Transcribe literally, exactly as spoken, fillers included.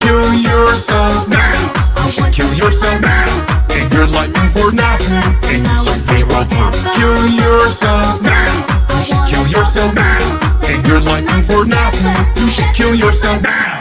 kill yourself now. You should kill yourself now. And your life is for nothing. And you should zero purpose. Kill yourself now. You should kill yourself now. And your life is for nothing. You should kill yourself now.